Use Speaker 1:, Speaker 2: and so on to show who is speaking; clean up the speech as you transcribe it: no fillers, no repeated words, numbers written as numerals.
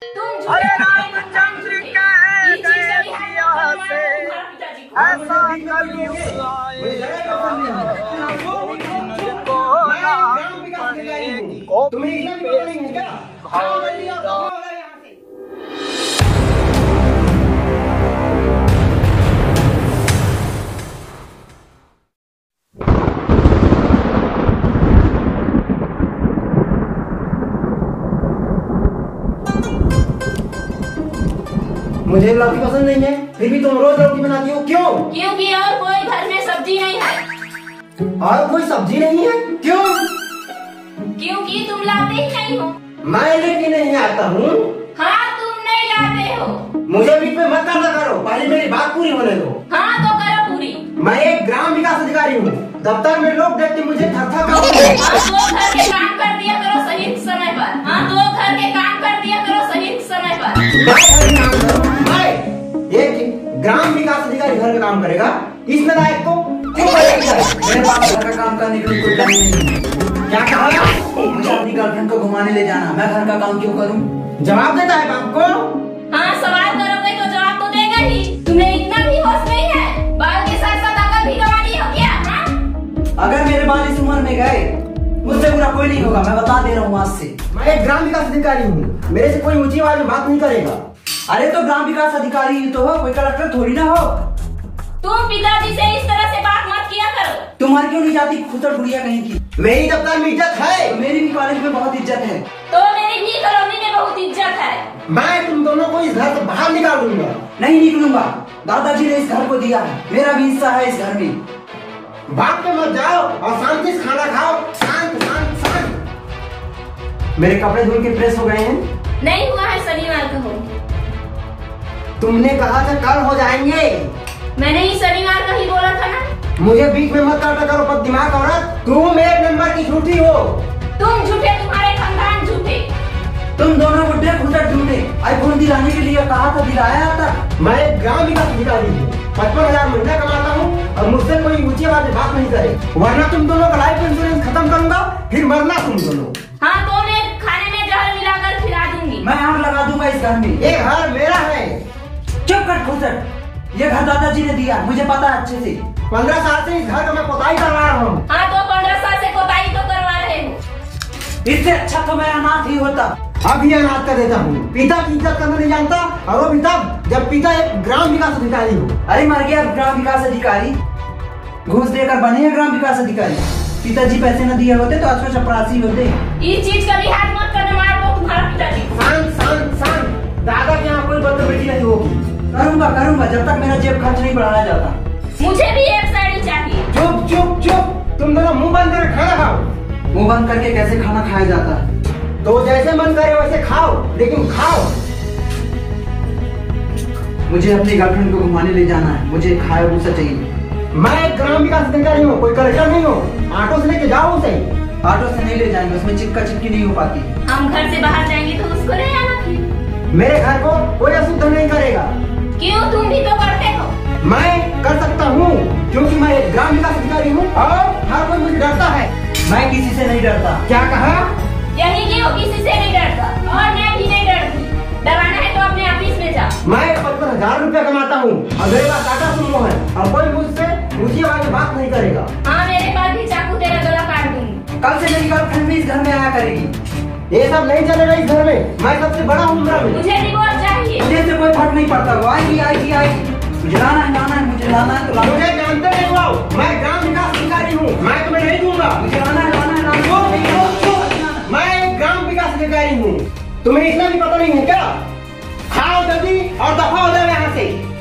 Speaker 1: अरे रामचंद्र कह गए सिया से ऐसा कलयुग आएगा मुझको ना पड़ेगी कॉपी पे भावेगा।
Speaker 2: मुझे लौकी पसंद नहीं है, फिर भी तुम रोज लौकी बनाती हो, क्यों?
Speaker 3: क्योंकि और कोई घर में सब्जी नहीं है।
Speaker 2: और कोई सब्जी नहीं है, क्यों?
Speaker 3: क्योंकि तुम लाते ही नहीं हो।
Speaker 2: मैं लेके नहीं आता हूँ।
Speaker 3: हाँ, तुम नहीं लाते हो।
Speaker 2: मुझे बीच में मत करना करो, पहले मेरी बात पूरी होने दो।
Speaker 3: हाँ तो करो पूरी।
Speaker 2: मैं एक ग्राम विकास अधिकारी हूँ, दफ्तर में लोग देख के मुझे थर-थर कांपते हैं।
Speaker 3: हाँ, तो घर के काम कर दिया करो सही समय पर। हाँ, तो घर के काम कर दिया करो सही समय पर।
Speaker 2: एक ग्राम विकास अधिकारी घर का काम करेगा, इस नालायक को क्यों करेगा?
Speaker 4: मेरे पास घर का काम करने के लिए कोई टाइम नहीं है।
Speaker 2: क्या कहा?
Speaker 4: मुझे अपनी गर्लफ्रेंड को घुमाने ले जाना, मैं घर का काम क्यों करूं?
Speaker 2: जवाब देता है बाप को?
Speaker 3: हाँ, सवाल करोगे तो जवाब तो देगा ही। तुम्हें इतना भी होश नहीं है? बाल के साथ साथ अकल भी गंवानी हो क्या? हाँ?
Speaker 4: अगर मेरे बाल इस उम्र में गए, मुझसे बुरा कोई नहीं होगा, मैं बता दे रहा हूँ आज से।
Speaker 2: मैं एक ग्राम विकास अधिकारी हूँ, मेरे से कोई ऊंची आवाज में बात नहीं करेगा।
Speaker 4: अरे तो ग्राम विकास अधिकारी ही तो हो, कोई कलेक्टर थोड़ी ना हो।
Speaker 3: तुम पिताजी से इस तरह से बात मत किया करो।
Speaker 4: तुम्हारी क्यों नहीं जाती खुदर बुढ़िया कहीं की?
Speaker 2: मेरी दफ्तर में इज्जत है,
Speaker 4: तो मेरी भी कॉलेज में बहुत इज्जत है।
Speaker 3: तो मेरी भी कॉलोनी में बहुत इज्जत है।
Speaker 2: मैं तुम दोनों को इस घर से बाहर निकाल दूंगा।
Speaker 4: नहीं निकलूंगा, दादाजी ने इस घर को दिया है, मेरा भी हिस्सा है इस घर में।
Speaker 2: बात पे मत जाओ और शांति से खाना खाओ, शांत शांत शांत। मेरे कपड़े धुल के प्रेस हो गए हैं?
Speaker 3: नहीं हुआ है, शनिवार को हो।
Speaker 2: तुमने कहा था कल हो जाएंगे।
Speaker 3: मैंने ही शनिवार का ही बोला था ना।
Speaker 2: मुझे बीच में मत काटा करो बद दिमाग औरत, तुम एक नंबर की झूठी हो।
Speaker 3: तुम झूठे, तुम्हारे खानदान झूठे।
Speaker 4: तुम दोनों बुढ़े खुदर झूठे। आईफोन दिलाने के लिए कहा था, दिलाया था।
Speaker 2: मैं एक ग्राम विकास अधिकारी हूँ, 55,000 महीना कमाता हूँ और मुझसे कोई ऊंची आवाज में बात नहीं करे, वरना तुम दोनों का लाइफ इंश्योरेंस खत्म करूंगा, फिर मरना तुम दोनों।
Speaker 3: हाँ, तो मैं खाने में जहर मिलाकर खिला दूंगी।
Speaker 4: मैं आग लगा दूंगा इस घर में।
Speaker 2: ये घर मेरा है।
Speaker 4: चुप कर खुदर, ये घर दादाजी ने दिया, मुझे पता है अच्छे से।
Speaker 2: 15 साल से इस घर का मैं पोताई करवा रहा हूँ।
Speaker 3: हाँ, तो 15 साल से पोताई तो करवा रहे हो।
Speaker 4: इससे अच्छा तो मैं अनाथ ही होता।
Speaker 2: अभी अनाथ कर देता हूँ। पिता की इज्जत करना नहीं जानता, और वो भी तब जब पिता एक ग्राम विकास अधिकारी हो।
Speaker 4: अरे मर गया ग्राम विकास अधिकारी, घूस देकर बने हैं ग्राम विकास अधिकारी। पिताजी पैसे न दिए होते तो आज को चपरासी होते।
Speaker 3: इस चीज का भी हाथ मत करना, मार दो तुम्हारा पिताजी।
Speaker 2: शांत शांत शांत, दादा के यहाँ कोई बदतमीजी नहीं होगी।
Speaker 4: करूंगा करूंगा, जब तक मेरा जेब खर्च नहीं बढ़ाया जाता।
Speaker 3: मुझे भी एक साड़ी चाहिए।
Speaker 2: चुप चुप चुप, तुम दोनों मुंह बंद कर खाना खाओ।
Speaker 4: मुंह बंद करके कैसे खाना खाया जाता है?
Speaker 2: तो जैसे मन करे वैसे खाओ, लेकिन खाओ।
Speaker 4: मुझे अपनी गर्लफ्रेंड को घुमाने ले जाना है, मुझे खाया भूसा चाहिए।
Speaker 2: मैं एक ग्राम विकास अधिकारी हूँ, कोई कलेक्टर नहीं हो। ऑटो से लेके जाओ उसे।
Speaker 4: ऑटो से नहीं ले जाएंगे, उसमें चिपका चिपकी नहीं हो पाती।
Speaker 3: हम घर से बाहर जाएंगे तो उसको ले आना फिर।
Speaker 2: मेरे घर को कोई अशुद्ध नहीं करेगा।
Speaker 3: क्यों, तुम भी तो करते हो।
Speaker 2: मैं कर सकता हूँ, क्योंकि मैं एक ग्राम विकास अधिकारी हूँ और हर कोई मुझे डरता है।
Speaker 4: मैं किसी से नहीं डरता।
Speaker 2: क्या कहा?
Speaker 3: यही कि वो किसी से नहीं डरता, और मैं भी नहीं डरती। डराना है तो अपने ऑफिस में जा।
Speaker 2: मैं 55,000 रुपया कमाता हूँ और मेरे पास टाटा सुमो है, और कोई मुझसे ऊंची आवाज में बात नहीं करेगा।
Speaker 3: हाँ, मेरे पास भी चाकू तेरा गला काट दूंगी।
Speaker 4: कल से मेरी गर्लफ्रेंड भी इस घर में आया करेगी।
Speaker 2: ये सब नहीं चलेगा इस घर में, मैं सबसे बड़ा हूँ उम्र में।
Speaker 3: मुझे डिवोर्स चाहिए।
Speaker 4: मुझे से कोई फर्क नहीं पड़ता, वो आएगी आएगी आएगी। मुझे लाना है लाना है, मुझे लाना है तो लाना है।
Speaker 2: मुझे जानते नहीं हो, मैं ग्राम विकास अधिकारी हूँ, मैं तुम्हें नहीं दूंगा।
Speaker 4: मुझे लाना है लाना है लाना है।
Speaker 2: मैं एक ग्राम विकास अधिकारी हूँ, तुम्हें इतना भी पता नहीं है क्या? खाओ जल्दी और दफा हो जाओ यहाँ से।